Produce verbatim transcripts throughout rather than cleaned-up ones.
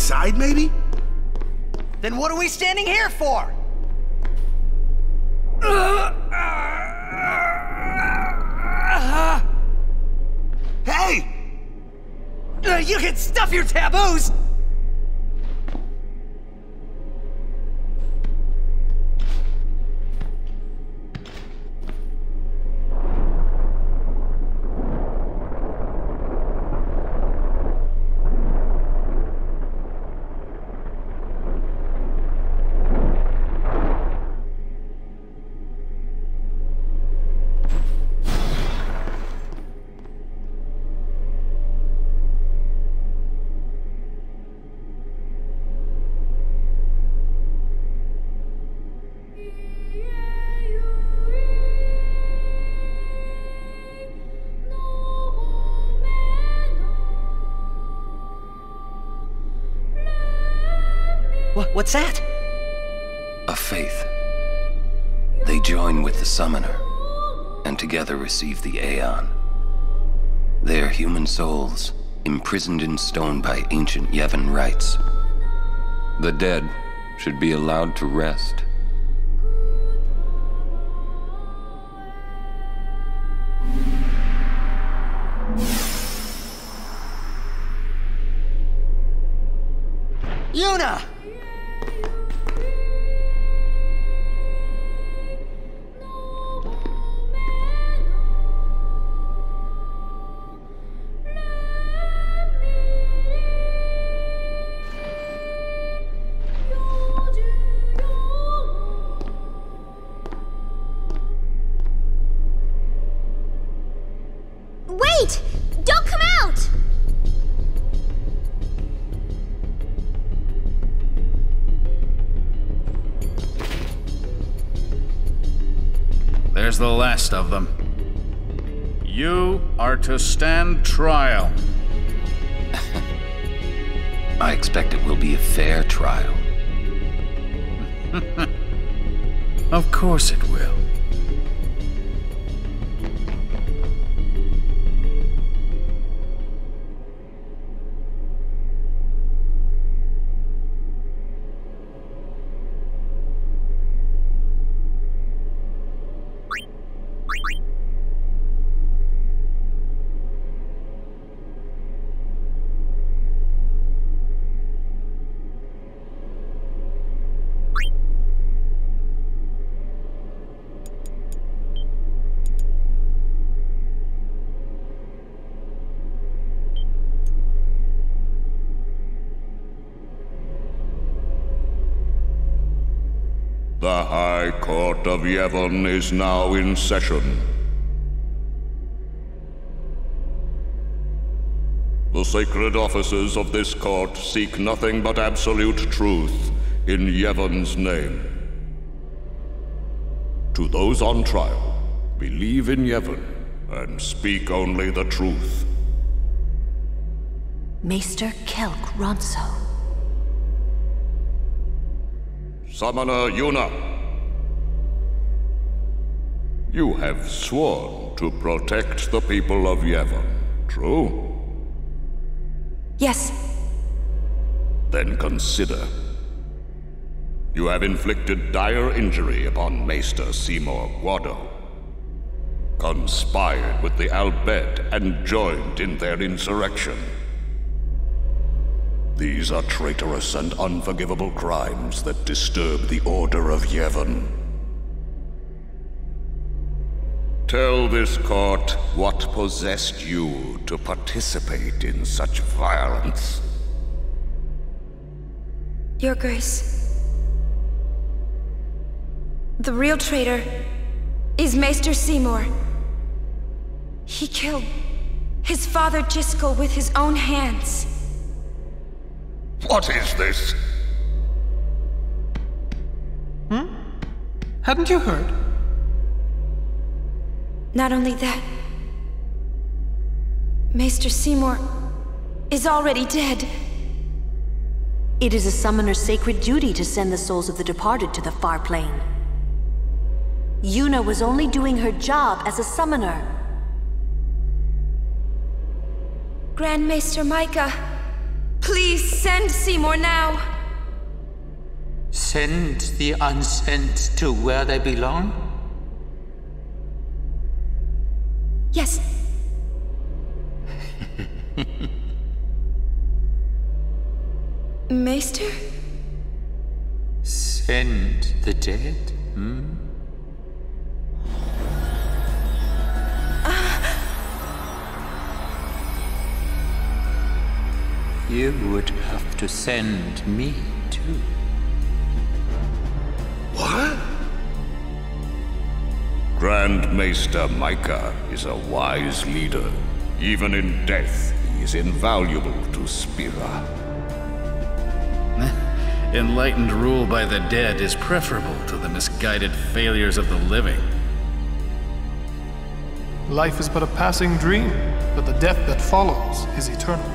outside, maybe? Then what are we standing here for? Hey! Uh, you can stuff your taboos! What's that? A faith. They join with the Summoner, and together receive the Aeon. They are human souls, imprisoned in stone by ancient Yevon rites. The dead should be allowed to rest. Yuna! Wait! Don't come out! There's the last of them. You are to stand trial. I expect it will be a fair trial. Of course it will. The High Court of Yevon is now in session. The sacred officers of this court seek nothing but absolute truth in Yevon's name. To those on trial, believe in Yevon and speak only the truth. Maester Kelk Ronso. Summoner Yuna, you have sworn to protect the people of Yevon, true? Yes. Then consider. You have inflicted dire injury upon Maester Seymour Guado, conspired with the Al Bhed and joined in their insurrection. These are traitorous and unforgivable crimes that disturb the order of Yevon. Tell this court what possessed you to participate in such violence. Your Grace. The real traitor is Maester Seymour. He killed his father Jyscal with his own hands. What is this? Hmm? Hadn't you heard? Not only that, Maester Seymour is already dead. It is a summoner's sacred duty to send the souls of the departed to the far plane. Yuna was only doing her job as a summoner. Grand Maester Micah, Please send Seymour now. Send the unsent to where they belong? Yes. Maester? Send the dead, hmm? You would have to send me, too. What? Grand Maester Micah is a wise leader. Even in death, he is invaluable to Spira. Enlightened rule by the dead is preferable to the misguided failures of the living. Life is but a passing dream, but the death that follows is eternal.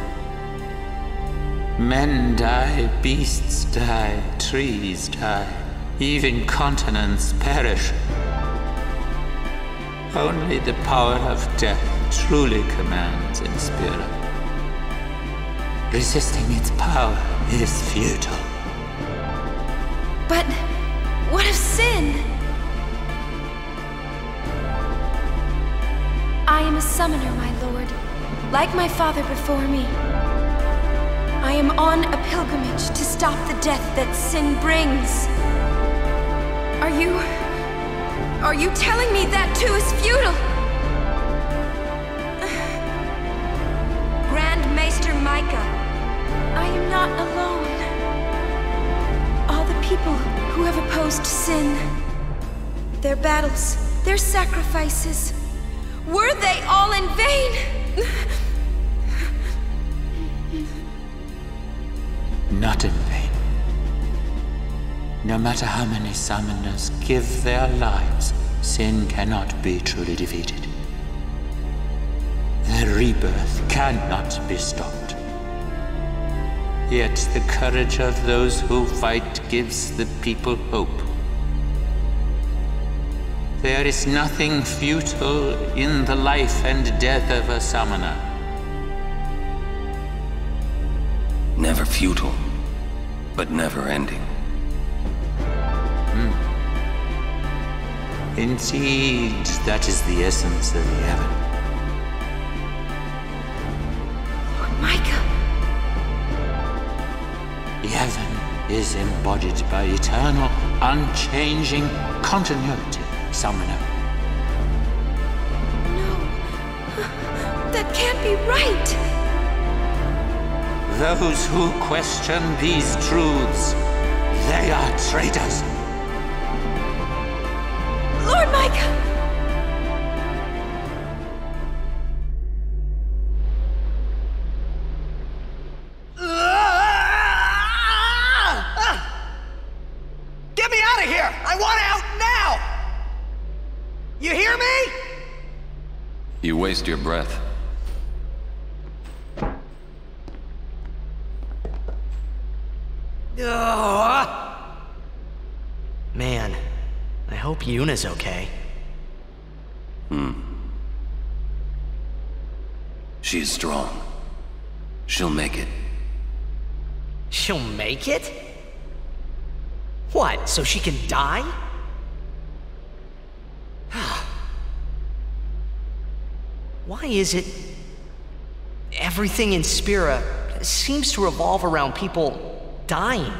Men die, beasts die, trees die, even continents perish. Only the power of death truly commands in Spira. Resisting its power is futile. But what of sin? I am a summoner, my lord, like my father before me. I am on a pilgrimage to stop the death that sin brings. Are you... are you telling me that too is futile? Grand Maester Micah, I am not alone. All the people who have opposed sin, their battles, their sacrifices, were they all in vain? Not in vain. No matter how many summoners give their lives, sin cannot be truly defeated. The rebirth cannot be stopped. Yet the courage of those who fight gives the people hope. There is nothing futile in the life and death of a summoner. Never futile, but never ending. Hmm. Indeed, that is the essence of Yevon. Lord Micah. Yevon is embodied by eternal, unchanging continuity, summoner. No. That can't be right. Those who question these truths, they are traitors. Lord Micah! Get me out of here! I want out now! You hear me? You waste your breath. Oh. Man, I hope Yuna's okay. Hmm. She's strong. She'll make it. She'll make it? What, so she can die? Why is it everything in Spira seems to revolve around people dying?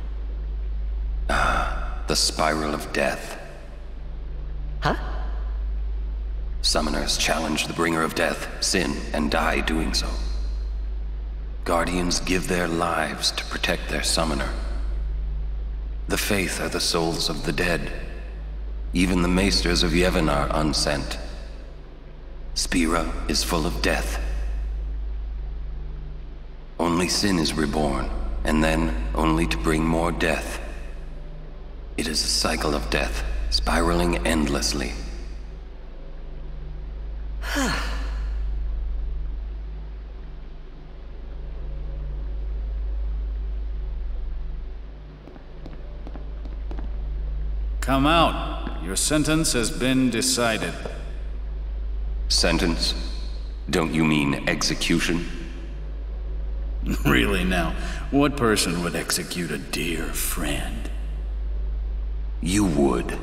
Ah, the spiral of death. Huh? Summoners challenge the bringer of death, sin, and die doing so. Guardians give their lives to protect their summoner. The Faith are the souls of the dead. Even the Maesters of Yevon are unsent. Spira is full of death. Only sin is reborn, and then only to bring more death. It is a cycle of death, spiraling endlessly. Come out. Your sentence has been decided. Sentence? Don't you mean execution? Really now, what person would execute a dear friend? You would.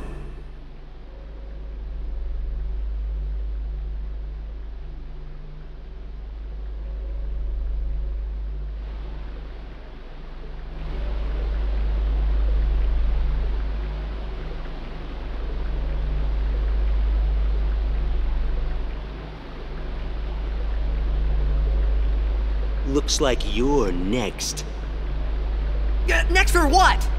Looks like you're next. Uh, next for what?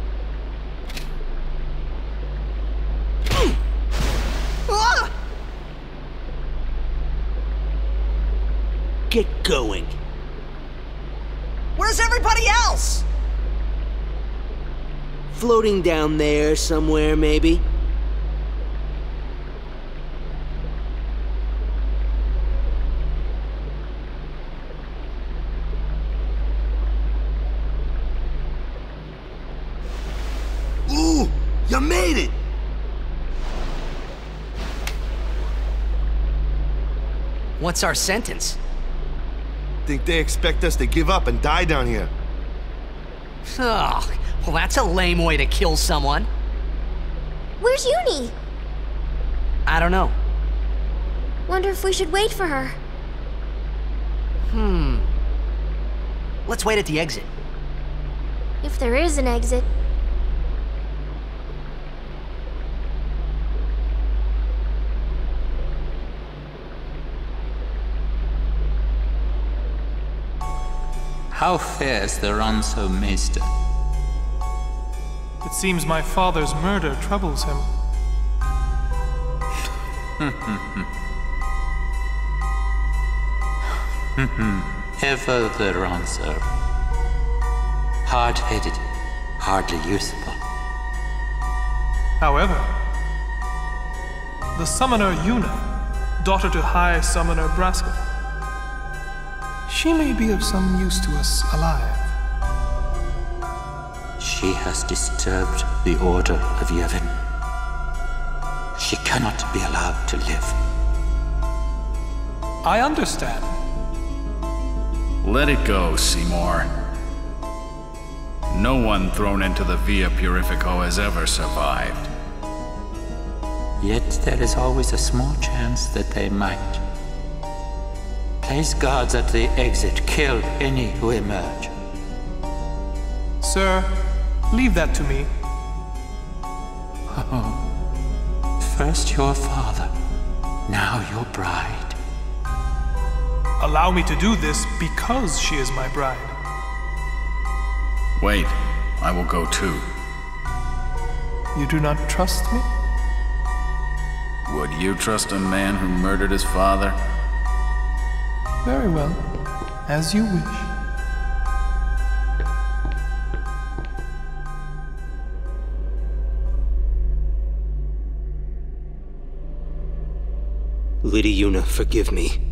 Ah! Get going. Where's everybody else? Floating down there somewhere, maybe? Ooh, you made it! What's our sentence? Think they expect us to give up and die down here? Oh, well, that's a lame way to kill someone. Where's Uni? I don't know. Wonder if we should wait for her. Hmm. Let's wait at the exit. If there is an exit. How fares the Ronso Maester? It seems my father's murder troubles him. Ever the Ronso. Hard-headed, hardly useful. However, the summoner Yuna, daughter to High Summoner Braska, she may be of some use to us alive. She has disturbed the order of Yevon. She cannot be allowed to live. I understand. Let it go, Seymour. No one thrown into the Via Purifico has ever survived. Yet there is always a small chance that they might. Place guards at the exit. Kill any who emerge. Sir, leave that to me. Oh. First your father, now your bride. Allow me to do this because she is my bride. Wait, I will go too. You do not trust me? Would you trust a man who murdered his father? Very well. As you wish. Lady Yuna, forgive me.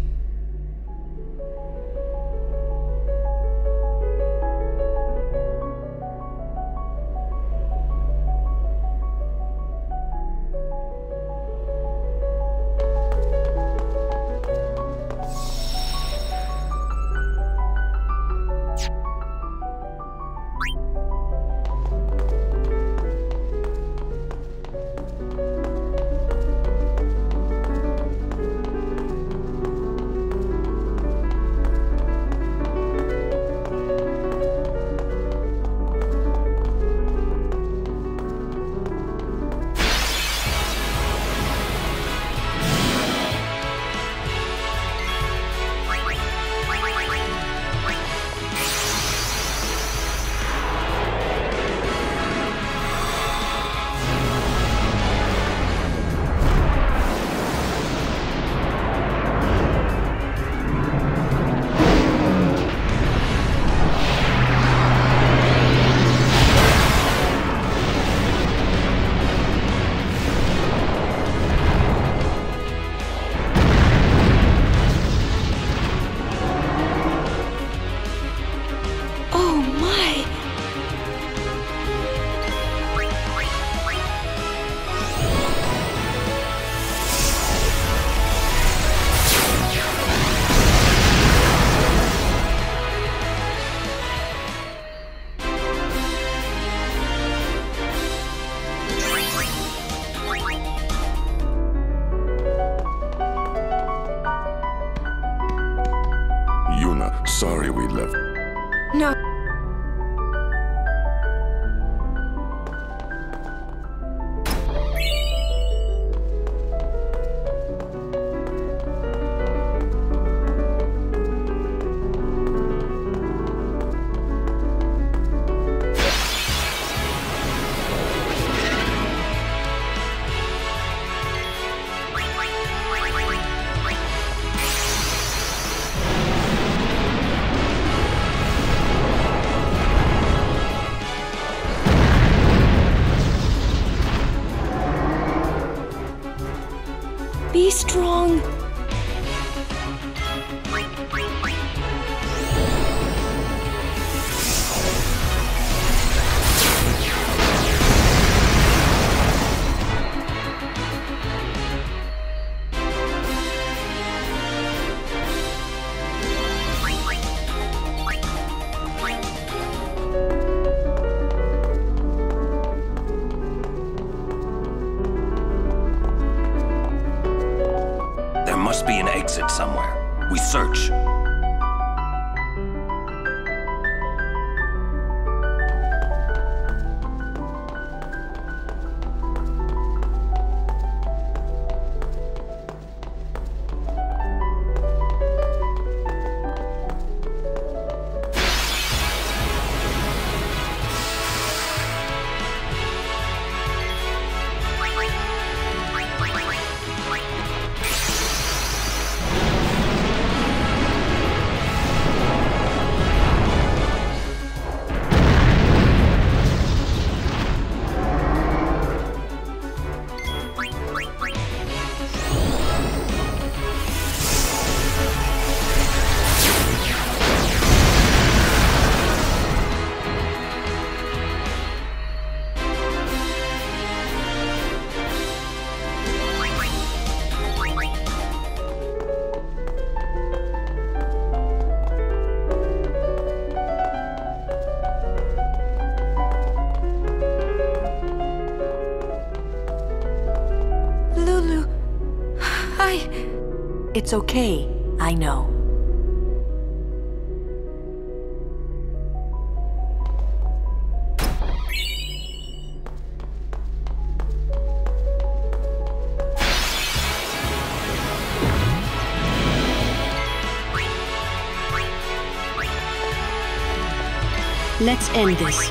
Sorry we left. No. Be strong. There must be an exit somewhere. We search. It's okay, I know. Let's end this.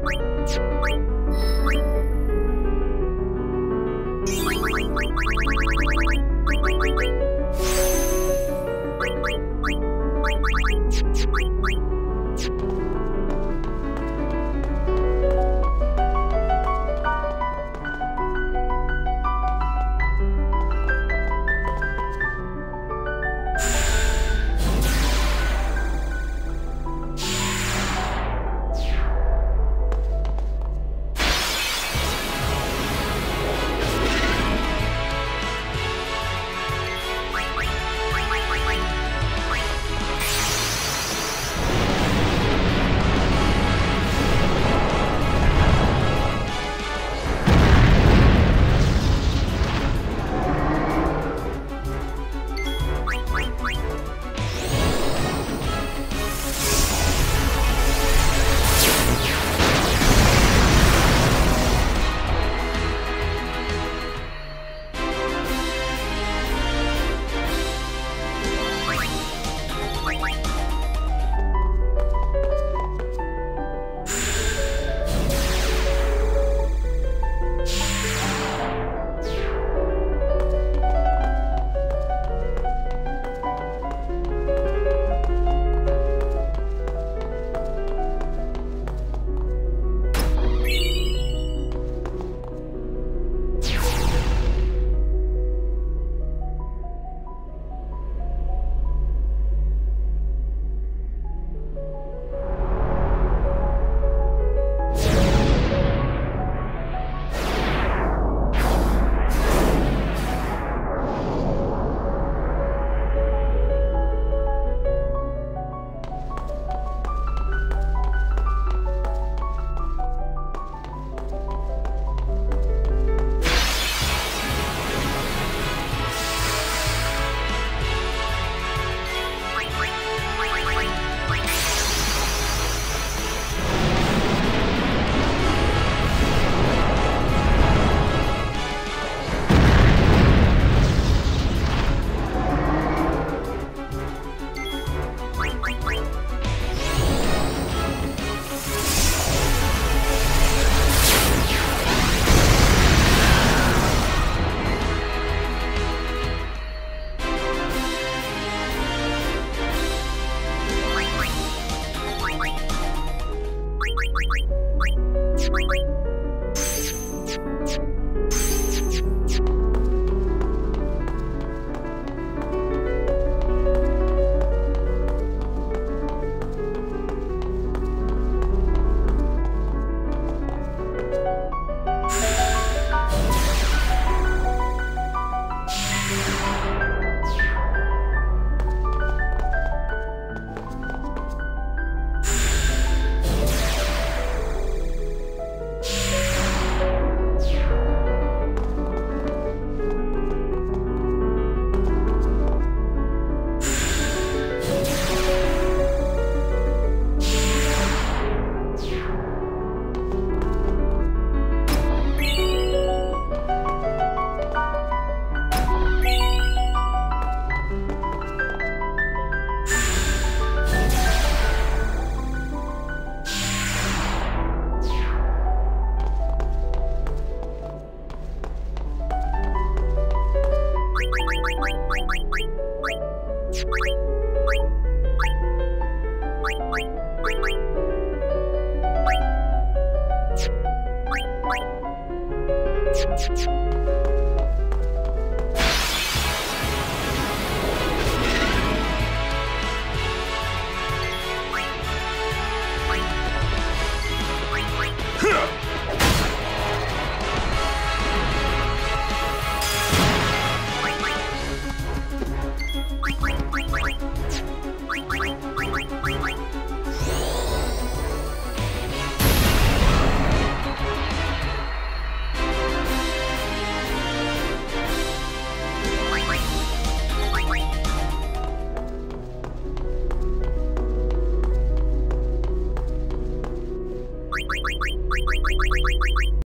What?